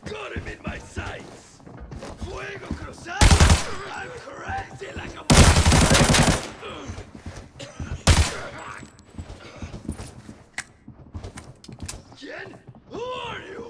Got him in my sights! Fuego cruzado! I'm crazy like a... ¿Quién? Who are you?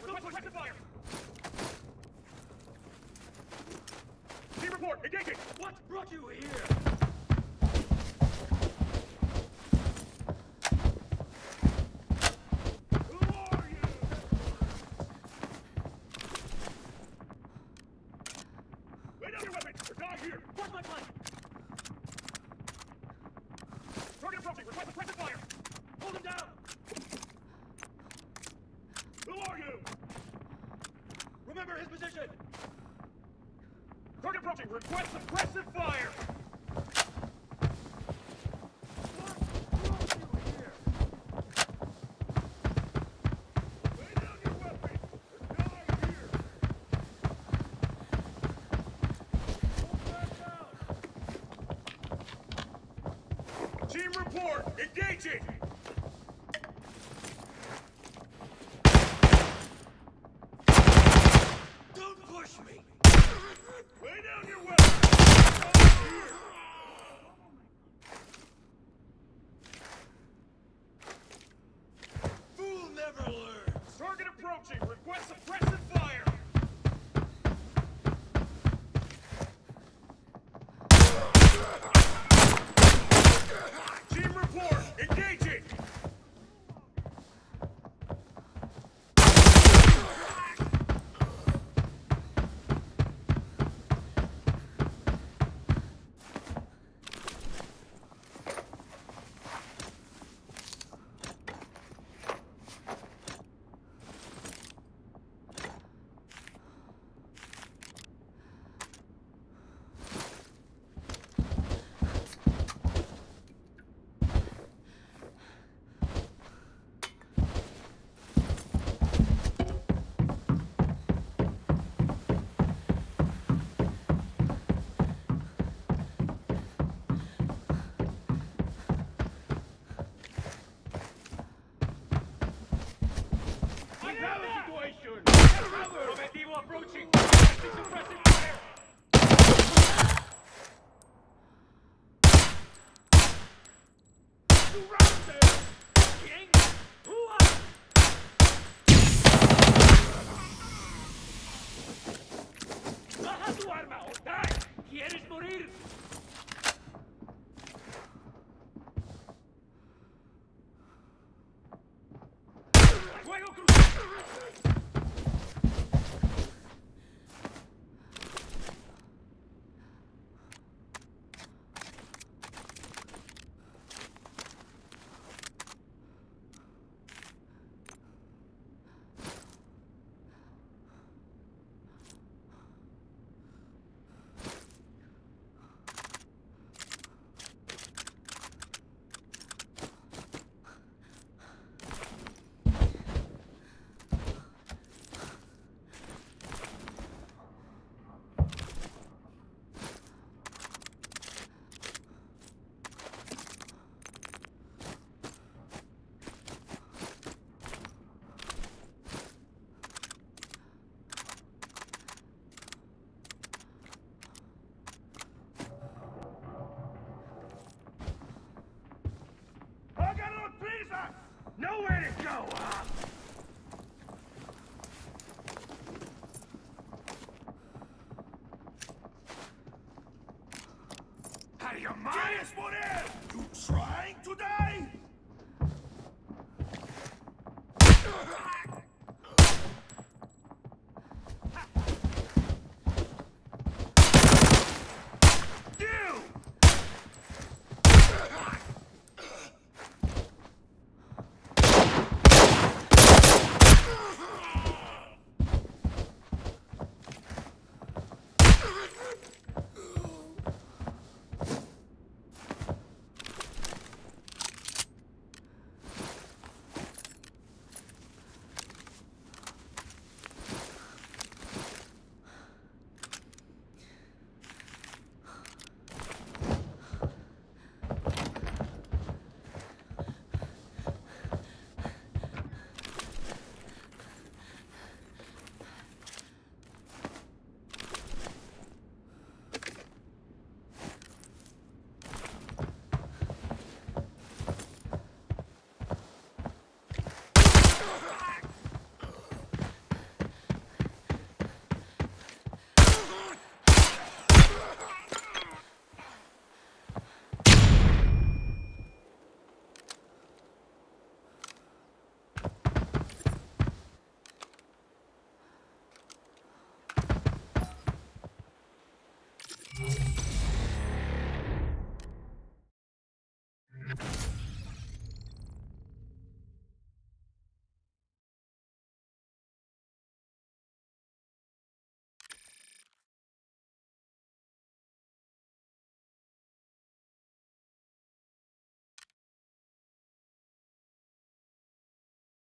Suppressive fire! Team report, engaging! What brought you here? Who are you? Lay down your weapons, or die here! What's my plan? Target approaching, request suppressive fire! Hold him down! Who are you? Remember his position! Target approaching, request suppressive fire! What brought you here? Lay down your weapons, or die here! Hold back down! Team report, engaging! Don't push me! Lay down your weapons! Die here! Fool never learns! Target approaching, request suppressive fire! Team report, engaging! I have a situation! Objetivo approaching! Suppressive fire! Surrounded! ¿Quién? Who are? ¡Baja tu arma o die! ¿Quieres morir? ¡Fuego cruzado! Nowhere to go, huh? Out of your mind? Tienes morir! You trying to